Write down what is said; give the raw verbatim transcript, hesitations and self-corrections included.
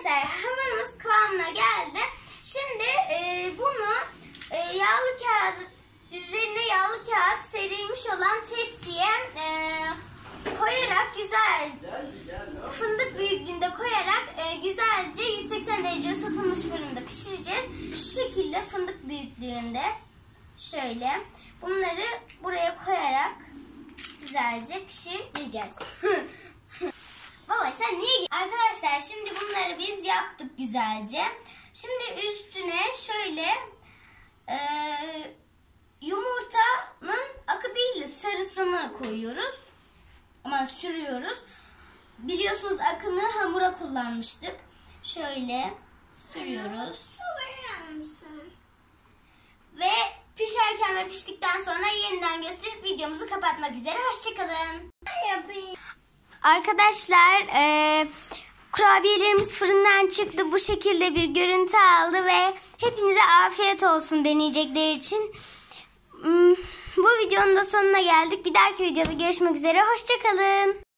Arkadaşlar hamurumuz kıvamına geldi. Şimdi e, bunu e, yağlı kağıt üzerine yağlı kağıt serilmiş olan tepsiye e, koyarak güzel fındık büyüklüğünde koyarak e, güzelce yüz seksen derece ısıtılmış fırında pişireceğiz. Şu şekilde fındık büyüklüğünde şöyle bunları buraya koyarak güzelce pişireceğiz. Baba sen niye? Arkadaşlar şimdi bunları biz yaptık güzelce. Şimdi üstüne şöyle e, yumurtanın akı değil de sarısını koyuyoruz. Ama sürüyoruz. Biliyorsunuz akını hamura kullanmıştık. Şöyle sürüyoruz. Ve pişerken ve piştikten sonra yeniden gösterip videomuzu kapatmak üzere. Hoşçakalın. Arkadaşlar e, kurabiyelerimiz fırından çıktı. Bu şekilde bir görüntü aldı ve hepinize afiyet olsun deneyecekler için. Bu videonun da sonuna geldik. Bir dahaki videoda görüşmek üzere. Hoşçakalın.